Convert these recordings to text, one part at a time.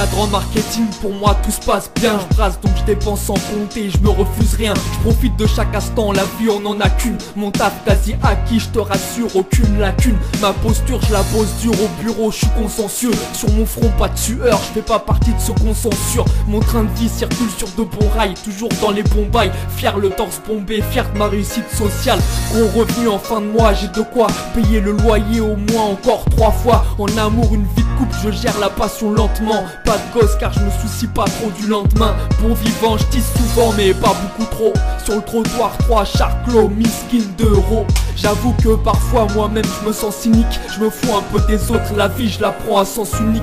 Cadre en marketing, pour moi tout se passe bien. Je brasse donc je dépense sans compter, je me refuse rien. Je profite de chaque instant, la vie on en a qu'une. Mon taf quasi acquis, je te rassure, aucune lacune. Ma posture je la pose dur au bureau, je suis consciencieux. Sur mon front pas de sueur, je fais pas partie de ce consensus. Mon train de vie circule sur de bons rails, toujours dans les bons bails. Fier le torse bombé, fier de ma réussite sociale. Gros revenu en fin de mois, j'ai de quoi payer le loyer au moins encore 3 fois. En amour une vie de couple, je gère la passion lentement. Pas de gosse car je me soucie pas trop du lendemain. Bon vivant, je tisse souvent mais pas beaucoup trop. Sur le trottoir 3 charclos, miskin d'euros. J'avoue que parfois moi-même je me sens cynique. Je me fous un peu des autres, la vie je la prends à sens unique.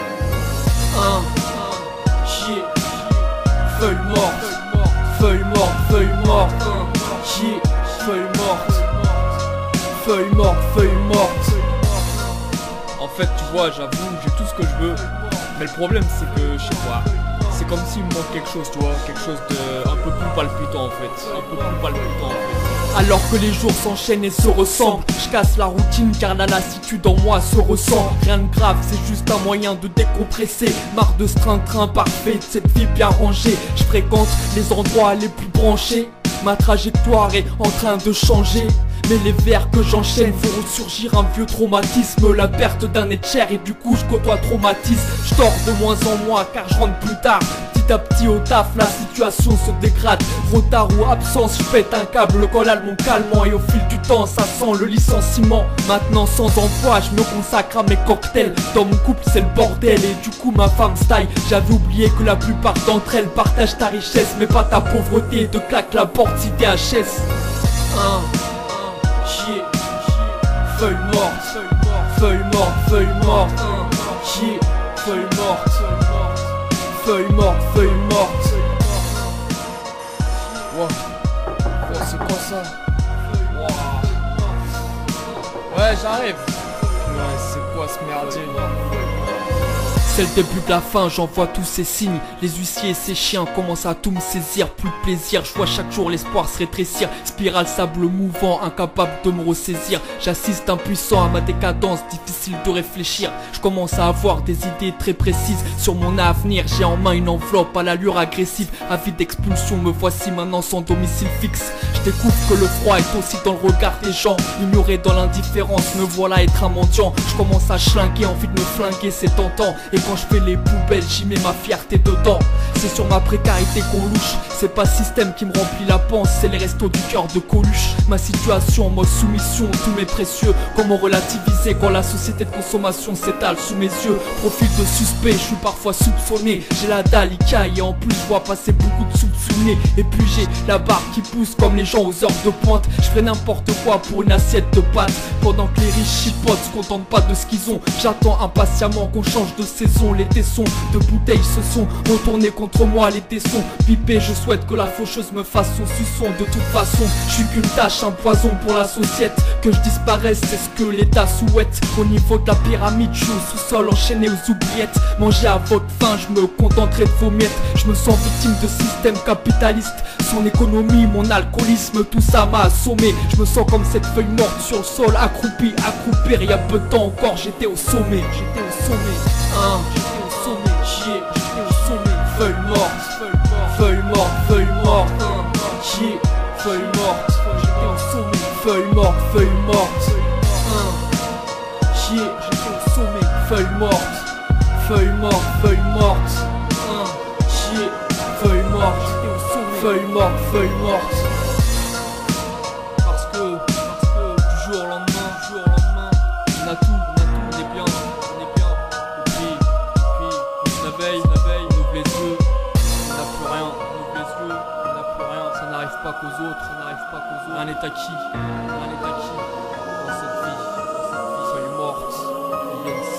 Chier, feuille morte, feuille morte, feuille morte. Chier, feuille morte, feuille morte, feuille morte. En fait, tu vois, j'avoue, j'ai tout ce que je veux. Mais le problème, c'est que, je sais pas, c'est comme s'il me manque quelque chose, tu vois. Quelque chose de un peu plus palpitant, en fait. Un peu plus palpitant, en fait. Alors que les jours s'enchaînent et se ressemblent, je casse la routine car la lassitude en moi se ressent. Rien de grave, c'est juste un moyen de décompresser. Marre de ce train-train parfait, de cette vie bien rangée. Je fréquente les endroits les plus branchés. Ma trajectoire est en train de changer. Mais les vers que j'enchaîne font ressurgir un vieux traumatisme. La perte d'un être cher et du coup je côtoie traumatisme. Je dors de moins en moins car je rentre plus tard. Petit à petit au taf la situation se dégrade. Retard ou absence, je pète un câble, colle mon calmant. Et au fil du temps ça sent le licenciement. Maintenant sans emploi je me consacre à mes cocktails. Dans mon couple c'est le bordel et du coup ma femme style. J'avais oublié que la plupart d'entre elles partagent ta richesse mais pas ta pauvreté. Te claque la porte si t'es HS. Chier, feuille morte, feuille morte, feuille morte. Chier, feuille morte, feuille morte, feuille morte. Wow. Oh, c'est quoi ça? Wow. Ouais, j'arrive. Ouais, c'est quoi ce merdier? C'est le début de la fin, j'en vois tous ces signes. Les huissiers et ces chiens commencent à tout me saisir. Plus de plaisir, je vois chaque jour l'espoir se rétrécir. Spirale sable mouvant, incapable de me ressaisir. J'assiste impuissant à ma décadence, difficile de réfléchir. Je commence à avoir des idées très précises sur mon avenir. J'ai en main une enveloppe à l'allure agressive. Avide d'expulsion, me voici maintenant sans domicile fixe. Je découvre que le froid est aussi dans le regard des gens. Ignoré dans l'indifférence, me voilà être un mendiant. Je commence à schlinguer, envie de me flinguer, c'est tentant. Et quand je fais les poubelles, j'y mets ma fierté dedans. C'est sur ma précarité qu'on louche. C'est pas le système qui me remplit la panse, c'est les restos du cœur de Coluche. Ma situation en mode soumission, tous mes précieux. Comment relativiser quand la société de consommation s'étale sous mes yeux. Profil de suspect, je suis parfois soupçonné. J'ai la dalle, il caille et en plus je vois passer beaucoup de soupçonnés. Et puis j'ai la barre qui pousse comme les gens aux heures de pointe. Je ferai n'importe quoi pour une assiette de pâtes. Pendant que les riches chipotent, se contentent pas de ce qu'ils ont. J'attends impatiemment qu'on change de saison. Les tessons de bouteilles se sont retournés contre moi, les tessons pipés. Je souhaite que la faucheuse me fasse son suçon. De toute façon, je suis qu'une tâche, un poison pour la société. Que je disparaisse, c'est ce que l'État souhaite. Au niveau de la pyramide, je suis au sous-sol enchaîné aux oubliettes. Manger à votre faim, je me contenterai de vos miettes. Je me sens victime de système capitaliste. Son économie, mon alcoolisme, tout ça m'a assommé. Je me sens comme cette feuille morte sur le sol, accroupi, accroupir. Il y a peu de temps encore, j'étais au sommet. J'étais au sommet, j'étais au sommet, chier, j'étais au sommet. Feuille morte, feuille morte, feuille morte. Chier, feuille morte, j'étais au sommet. Feuille morte, feuille morte. Chier, j'étais au sommet. Feuille morte, feuille morte, feuille morte. Chier, feuille morte, j'étais au sommet. Feuille morte, feuille morte. Parce que du jour au lendemain, on a tout, on est bien, et puis on se réveille, on ouvre les yeux, on n'a plus rien, on ouvre les yeux, on n'a plus rien, ça n'arrive pas qu'aux autres, rien n'est acquis, dans cette vie, feuille morte,